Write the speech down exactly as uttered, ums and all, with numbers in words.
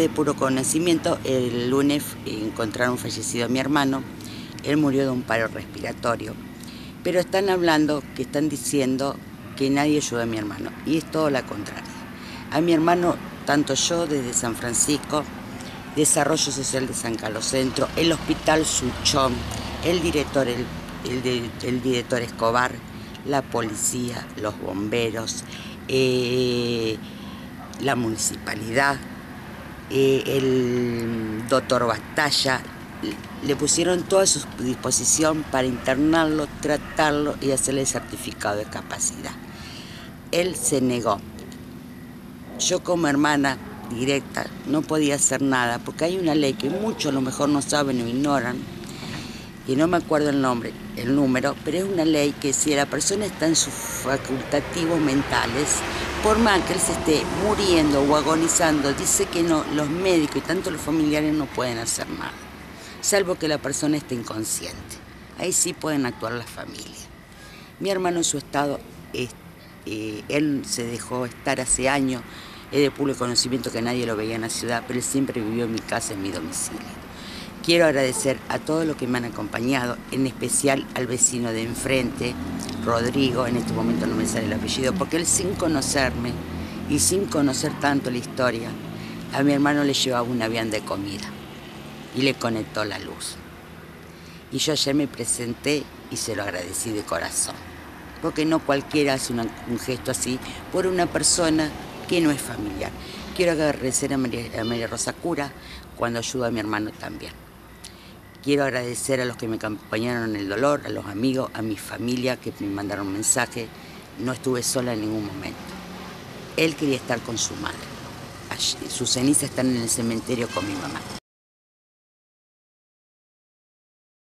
de puro conocimiento, el lunes encontraron fallecido a mi hermano. Él murió de un paro respiratorio. Pero están hablando, que están diciendo que nadie ayuda a mi hermano. Y es todo lo contrario. A mi hermano, tanto yo desde San Francisco, Desarrollo Social de San Carlos Centro, el Hospital Suchón, el director, el, el, el director Escobar, la policía, los bomberos, eh, la municipalidad, eh, el doctor Batalla, le pusieron toda a su disposición para internarlo, tratarlo y hacerle el certificado de capacidad. Él se negó. Yo como hermana directa no podía hacer nada porque hay una ley que muchos a lo mejor no saben o ignoran, y no me acuerdo el nombre, el número, pero es una ley que si la persona está en sus facultativos mentales, por más que él se esté muriendo o agonizando, dice que no, los médicos y tanto los familiares no pueden hacer nada, salvo que la persona esté inconsciente. Ahí sí pueden actuar las familias. Mi hermano en su estado, es, eh, él se dejó estar hace años, es de público conocimiento que nadie lo veía en la ciudad, pero él siempre vivió en mi casa, en mi domicilio. Quiero agradecer a todos los que me han acompañado, en especial al vecino de enfrente, Rodrigo, en este momento no me sale el apellido, porque él sin conocerme y sin conocer tanto la historia, a mi hermano le llevaba una vianda de comida y le conectó la luz. Y yo ayer me presenté y se lo agradecí de corazón, porque no cualquiera hace una, un gesto así por una persona que no es familiar. Quiero agradecer a María, a María Rosa Cura cuando ayuda a mi hermano también. Quiero agradecer a los que me acompañaron en el dolor, a los amigos, a mi familia que me mandaron mensajes. No estuve sola en ningún momento. Él quería estar con su madre. Sus cenizas están en el cementerio con mi mamá.